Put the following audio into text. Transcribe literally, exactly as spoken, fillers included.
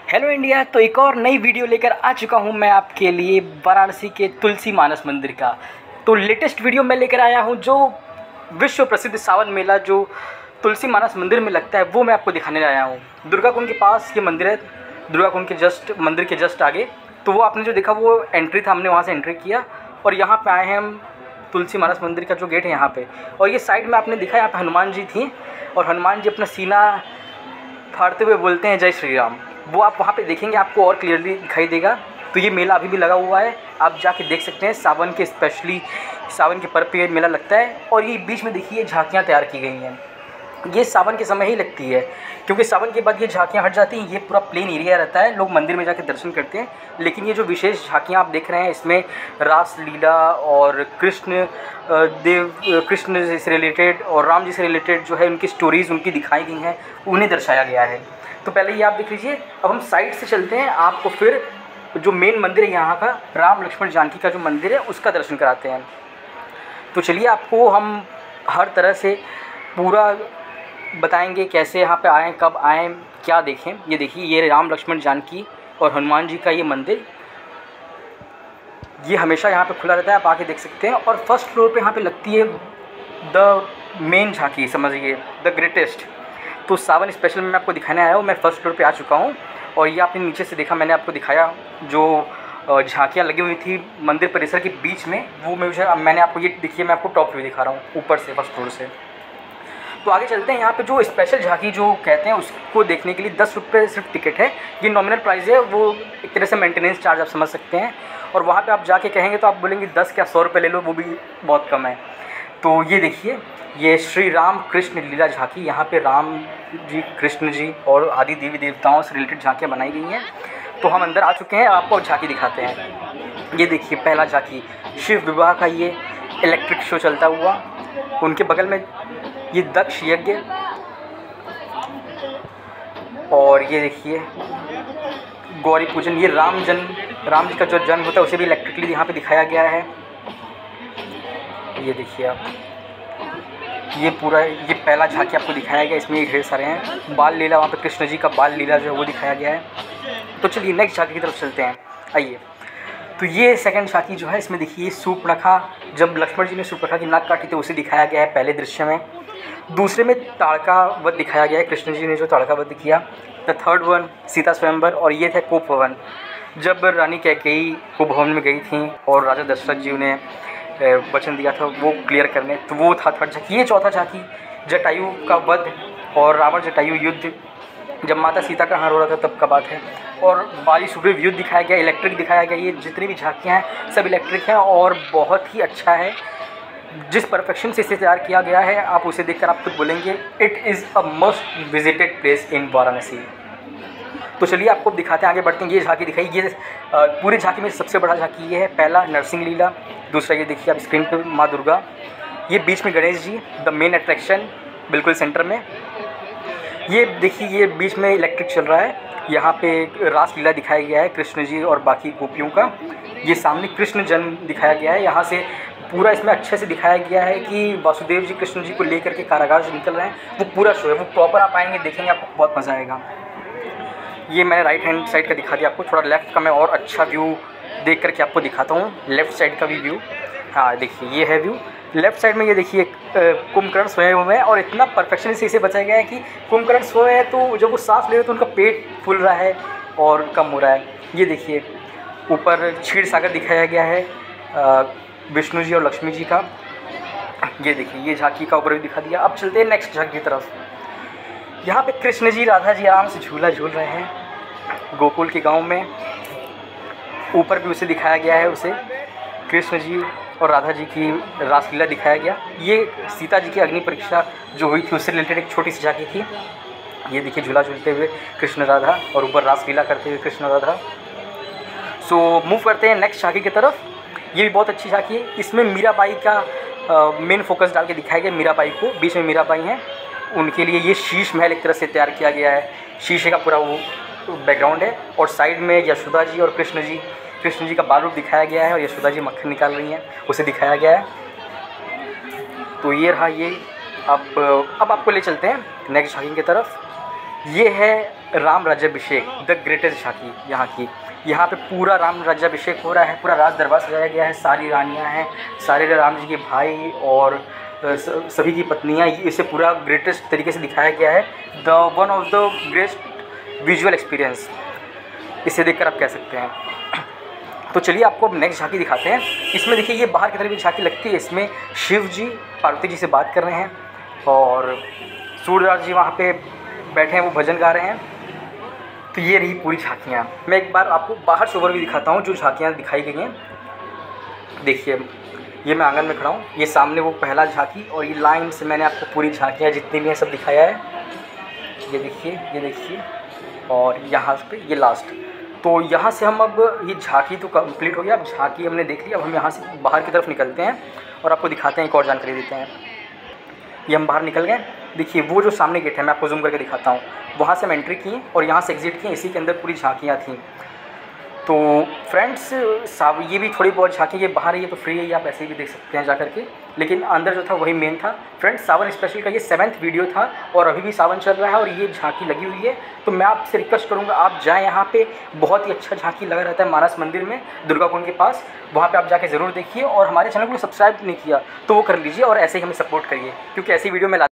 Hello India. तो एक और नई वीडियो लेकर आ चुका हूं मैं आपके लिए वाराणसी के तुलसी मानस मंदिर का। तो लेटेस्ट वीडियो मैं लेकर आया हूं जो विश्व प्रसिद्ध सावन मेला जो तुलसी मानस मंदिर में लगता है वो मैं आपको दिखाने आया हूं। दुर्गा कुंड के पास ये मंदिर है, दुर्गा कुंड के जस्ट मंदिर के जस्ट आगे। तो वो आपने जो देखा वो एंट्री था, हमने वहाँ से एंट्री किया और यहाँ पर आए हैं हम तुलसी मानस मंदिर का जो गेट है यहाँ पर। और ये साइड में आपने दिखा यहाँ पर हनुमान जी थी और हनुमान जी अपना सीना फाड़ते हुए बोलते हैं जय श्री राम। वो आप वहाँ पे देखेंगे, आपको और क्लियरली दिखाई देगा। तो ये मेला अभी भी लगा हुआ है, आप जाके देख सकते हैं। सावन के स्पेशली सावन के पर्व पे ये मेला लगता है। और ये बीच में देखिए झांकियाँ तैयार की गई हैं, ये सावन के समय ही लगती है क्योंकि सावन के बाद ये झांकियाँ हट जाती हैं। ये पूरा प्लेन एरिया रहता है, लोग मंदिर में जाके दर्शन करते हैं। लेकिन ये जो विशेष झांकियाँ आप देख रहे हैं इसमें रास लीला और कृष्ण देव कृष्ण से रिलेटेड और राम जी से रिलेटेड जो है उनकी स्टोरीज़ उनकी दिखाई गई हैं, उन्हें दर्शाया गया है। तो पहले ये आप देख लीजिए। अब हम साइड से चलते हैं, आपको फिर जो मेन मंदिर है यहाँ का राम लक्ष्मण जानकी का जो मंदिर है उसका दर्शन कराते हैं। तो चलिए आपको हम हर तरह से पूरा बताएंगे कैसे यहाँ पे आएँ, कब आएँ, क्या देखें। ये देखिए, ये राम लक्ष्मण जानकी और हनुमान जी का ये मंदिर, ये हमेशा यहाँ पे खुला रहता है, आप आके देख सकते हैं। और फर्स्ट फ्लोर पे यहाँ पे लगती है द मेन झांकी, समझिए द ग्रेटेस्ट। तो सावन स्पेशल में मैं आपको दिखाने आया हूँ, मैं फर्स्ट फ्लोर पे आ चुका हूँ। और ये आपने नीचे से देखा, मैंने आपको दिखाया जो झांकियाँ लगी हुई थी मंदिर परिसर के बीच में, वो मुझे मैंने आपको ये देखिए, मैं आपको टॉप व्यू दिखा रहा हूँ ऊपर से, फर्स्ट फ्लोर से। तो आगे चलते हैं। यहाँ पे जो स्पेशल झांकी जो कहते हैं उसको देखने के लिए दस रुपये सिर्फ टिकट है। ये नॉमिनल प्राइस है, वो एक तरह से मेंटेनेंस चार्ज आप समझ सकते हैं। और वहाँ पे आप जाके कहेंगे तो आप बोलेंगे दस क्या सौ रुपये ले लो, वो भी बहुत कम है। तो ये देखिए, ये श्री राम कृष्ण लीला झांकी, यहाँ पे राम जी, कृष्ण जी और आदि देवी देवताओं से रिलेटेड झांकियाँ बनाई गई हैं। तो हम अंदर आ चुके हैं, आपको झांकी दिखाते हैं। ये देखिए पहला झांकी शिव विवाह का, ये इलेक्ट्रिक शो चलता हुआ। उनके बगल में ये दक्ष यज्ञ, और ये देखिए गौरी पूजन, ये राम जन्म राम जी का जो जन्म होता है उसे भी इलेक्ट्रिकली यहाँ पे दिखाया गया है। ये देखिए आप, ये पूरा ये पहला झांकी आपको दिखाया गया, इसमें ढेर सारे हैं। बाल लीला, वहाँ पे कृष्ण जी का बाल लीला जो है वो दिखाया गया है। तो चलिए नेक्स्ट झांकी की तरफ चलते हैं, आइए। तो ये सेकंड झांकी जो है, इसमें देखिए सूर्पणखा, जब लक्ष्मण जी ने सूर्पणखा की नाक काटी थी उसे दिखाया गया है पहले दृश्य में। दूसरे में ताड़का वध दिखाया गया है, कृष्ण जी ने जो ताड़का वध किया। द थर्ड वन सीता स्वयंवर, और ये थे कोप भवन, जब रानी कैकेयी कोप भवन में गई थी और राजा दशरथ जी उन्हें वचन दिया था वो क्लियर करने, तो वो था थर्ड झांकी। ये चौथा झांकी जटायु का वध और रावण जटायु युद्ध, जब माता सीता का हार हो रहा था तब का बात है। और बाली सुग्रीव युद्ध दिखाया गया, इलेक्ट्रिक दिखाया गया। ये जितनी भी झांकियाँ हैं सब इलेक्ट्रिक हैं और बहुत ही अच्छा है। जिस परफेक्शन से इसे तैयार किया गया है आप उसे देखकर आप खुद बोलेंगे it is a most visited place in Varanasi. तो चलिए आपको दिखाते हैं, आगे बढ़ते हैं। ये झांकी दिखाई, ये पूरी झांकी में सबसे बड़ा झांकी ये है। पहला नरसिंह लीला, दूसरा ये देखिए आप स्क्रीन पे माँ दुर्गा, ये बीच में Ganesh ji the main attraction बिल्कुल सेंटर में। ये देखिए, ये बीच में इलेक्ट्रिक चल रहा है, यहाँ पे रास लीला दिखाया गया है कृष्ण जी और बाकी गोपियों का। ये सामने कृष्ण जन्म दिखाया गया है, यहाँ से पूरा इसमें अच्छे से दिखाया गया है कि वासुदेव जी कृष्ण जी को लेकर के कारागार से निकल रहे हैं। वो पूरा शो है, वो प्रॉपर आप आएंगे देखेंगे, आपको बहुत मज़ा आएगा। ये मैंने राइट हैंड साइड का दिखा दिया आपको, थोड़ा लेफ्ट का मैं और अच्छा व्यू देख करके आपको दिखाता हूँ, लेफ़्ट साइड का भी व्यू। हाँ देखिए, ये है व्यू लेफ़्ट साइड में। ये देखिए कुंभकर्ण सोए हुए हैं और इतना परफेक्शन से इसे बचाया गया है कि कुंभकर्ण सोए हैं तो जब वो सांस ले रहे हैं तो उनका पेट फूल रहा है और कम हो रहा है। ये देखिए ऊपर क्षीर सागर दिखाया गया है विष्णु जी और लक्ष्मी जी का। ये देखिए, ये झांकी का ऊपर भी दिखा दिया। अब चलते हैं नेक्स्ट झांकी की तरफ। यहाँ पे कृष्ण जी राधा जी आराम से झूला झूल रहे हैं गोकुल के गांव में। ऊपर भी उसे दिखाया गया है, उसे कृष्ण जी और राधा जी की रासलीला दिखाया गया। ये सीता जी की अग्नि परीक्षा जो हुई थी उससे रिलेटेड एक छोटी सी झांकी थी। ये देखिए झूला झूलते हुए कृष्ण राधा और ऊपर रासलीला करते हुए कृष्ण राधा। सो मूव करते हैं नेक्स्ट झांकी की तरफ। ये भी बहुत अच्छी झांकी है, इसमें मीराबाई का मेन फोकस डाल के दिखाया गया। मीराबाई को, बीच में मीराबाई हैं, उनके लिए ये शीश महल एक तरह से तैयार किया गया है, शीशे का पूरा वो बैकग्राउंड है। और साइड में यशोदा जी और कृष्ण जी कृष्ण जी का बाल रूप दिखाया गया है और यशोदा जी मक्खन निकाल रही हैं, उसे दिखाया गया है। तो ये रहा ये। अब अब आपको ले चलते हैं नेक्स्ट झांकी की तरफ। ये है राम राज्याभिषेक, द ग्रेटेस्ट झांकी यहाँ की। यहाँ पे पूरा राम राज्याभिषेक हो रहा है, पूरा राज दरबार सजाया गया है, सारी रानियाँ हैं, सारे राम जी के भाई और सभी की पत्नियाँ, इसे पूरा ग्रेटेस्ट तरीके से दिखाया गया है। The one of the greatest visual experience इसे देखकर आप कह सकते हैं। तो चलिए आपको अब नेक्स्ट झांकी दिखाते हैं। इसमें देखिए ये बाहर की तरफ एक झांकी लगती है, इसमें शिव जी पार्वती जी से बात कर रहे हैं और सूर्यदास जी वहाँ पे बैठे हैं, वो भजन गा रहे हैं। तो ये रही पूरी झांकियाँ। मैं एक बार आपको बाहर से ओवरव्यू दिखाता हूँ जो झांकियाँ दिखाई गई हैं। देखिए ये मैं आंगन में खड़ा हूँ, ये सामने वो पहला झांकी और ये लाइन से मैंने आपको पूरी झांकियाँ जितनी भी हैं सब दिखाया है। ये देखिए, ये देखिए, और यहाँ पे ये लास्ट। तो यहाँ से हम अब ये झांकी तो कंप्लीट हो गया, अब झांकी हमने देख लिया। अब हम यहाँ से बाहर की तरफ निकलते हैं और आपको दिखाते हैं, एक और जानकारी देते हैं। ये हम बाहर निकल गए। देखिए वो जो सामने गेट है, मैं आपको जूम करके दिखाता हूँ, वहाँ से हम एंट्री की और यहाँ से एग्जिट किए। इसी के अंदर पूरी झांकियाँ थीं। तो फ्रेंड्स साब ये भी थोड़ी बहुत झांकी ये बाहर है, ये तो फ्री है, ये आप ऐसे भी देख सकते हैं जा करके, लेकिन अंदर जो था वही मेन था। फ्रेंड्स सावन स्पेशल का ये सेवन्थ वीडियो था और अभी भी सावन चल रहा है और ये झांकी लगी हुई है। तो मैं आपसे रिक्वेस्ट करूँगा आप जाएँ, यहाँ पे बहुत ही अच्छा झांकी लगा रहता है मानस मंदिर में, दुर्गा कुंड के पास, वहाँ पर आप जाके ज़रूर देखिए। और हमारे चैनल को सब्सक्राइब नहीं किया तो वो कर लीजिए और ऐसे ही हमें सपोर्ट करिए, क्योंकि ऐसी वीडियो में